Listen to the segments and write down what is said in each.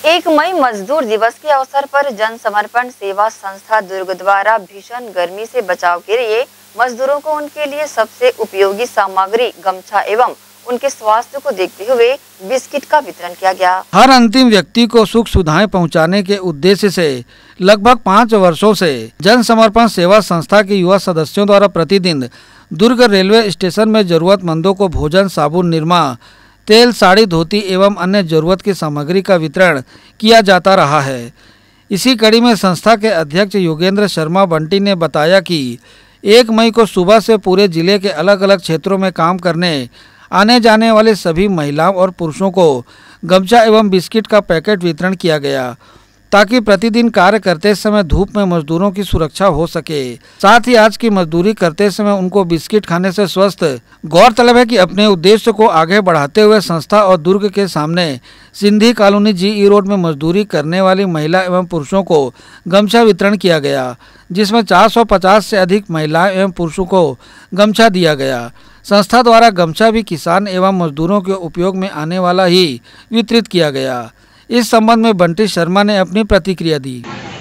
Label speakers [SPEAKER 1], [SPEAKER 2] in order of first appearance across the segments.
[SPEAKER 1] 1 मई मजदूर दिवस के अवसर पर जन समर्पण सेवा संस्था दुर्ग द्वारा भीषण गर्मी से बचाव के लिए मजदूरों को उनके लिए सबसे उपयोगी सामग्री गमछा एवं उनके स्वास्थ्य को देखते हुए बिस्किट का वितरण किया गया।
[SPEAKER 2] हर अंतिम व्यक्ति को सुख सुविधाएं पहुंचाने के उद्देश्य से लगभग 5 वर्षों से जन समर्पण सेवा संस्था के युवा सदस्यों द्वारा प्रतिदिन दुर्ग रेलवे स्टेशन में जरूरतमंदों को भोजन, साबुन, निरमा, तेल, साड़ी, धोती एवं अन्य जरूरत की सामग्री का वितरण किया जाता रहा है। इसी कड़ी में संस्था के अध्यक्ष योगेंद्र शर्मा बंटी ने बताया कि 1 मई को सुबह से पूरे जिले के अलग अलग क्षेत्रों में काम करने आने जाने वाले सभी महिलाओं और पुरुषों को गमछा एवं बिस्किट का पैकेट वितरण किया गया ताकि प्रतिदिन कार्य करते समय धूप में मजदूरों की सुरक्षा हो सके। साथ ही आज की मजदूरी करते समय उनको बिस्किट खाने से स्वस्थ। गौरतलब है कि अपने उद्देश्य को आगे बढ़ाते हुए संस्था और दुर्ग के सामने सिंधी कॉलोनी GE रोड में मजदूरी करने वाली महिला एवं पुरुषों को गमछा वितरण किया गया, जिसमें 450 से अधिक महिलाएं एवं पुरुषों को गमछा दिया गया। संस्था द्वारा गमछा भी किसान एवं मजदूरों के उपयोग में आने वाला ही वितरित किया गया। इस संबंध में बंटी शर्मा ने अपनी प्रतिक्रिया दी।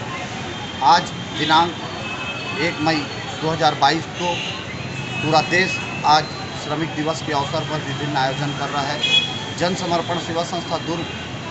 [SPEAKER 3] आज दिनांक 1 मई 2022 को पूरा देश आज श्रमिक दिवस के अवसर पर विभिन्न आयोजन कर रहा है। जन समर्पण सेवा संस्था दुर्ग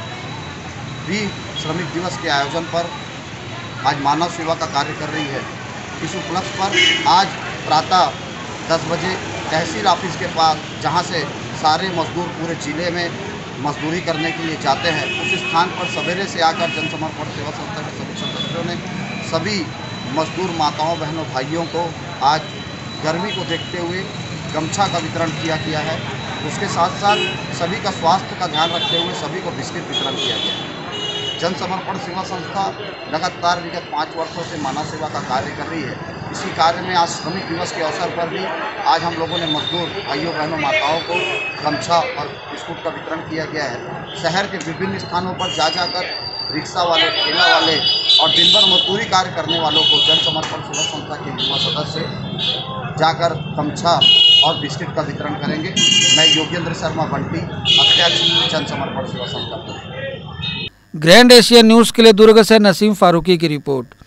[SPEAKER 3] भी श्रमिक दिवस के आयोजन पर आज मानव सेवा का कार्य कर रही है। इस उपलक्ष्य पर आज प्रातः 10 बजे तहसील ऑफिस के पास, जहां से सारे मजदूर पूरे जिले में मजदूरी करने के लिए जाते हैं, उस स्थान पर सवेरे से आकर जन समर्पण सेवा संस्था के सभी सदस्यों ने सभी मजदूर माताओं, बहनों, भाइयों को आज गर्मी को देखते हुए गमछा का वितरण किया गया है। उसके साथ साथ सभी का स्वास्थ्य का ध्यान रखते हुए सभी को बिस्किट वितरण किया गया है। जन समर्पण सेवा संस्था लगातार विगत 5 वर्षों से मानव सेवा का कार्य कर रही है। इसी कार्य में आज श्रमिक दिवस के अवसर पर भी आज हम लोगों ने मजदूर भाइयों, बहनों, माताओं को गमछा और बिस्कुट का वितरण किया गया है। शहर के विभिन्न स्थानों पर जाकर रिक्शा वाले, ठेला वाले और दिन भर मजदूरी कार्य करने वालों को जन समर्पण सेवा संस्था के युवा सदस्य जाकर गमछा और बिस्किट का वितरण करेंगे। मैं योगेंद्र शर्मा बंटी, अध्यक्ष जन समर्पण सेवा संस्था।
[SPEAKER 2] ग्रैंड एशिया न्यूज़ के लिए दुर्ग से नसीम फारूकी की रिपोर्ट।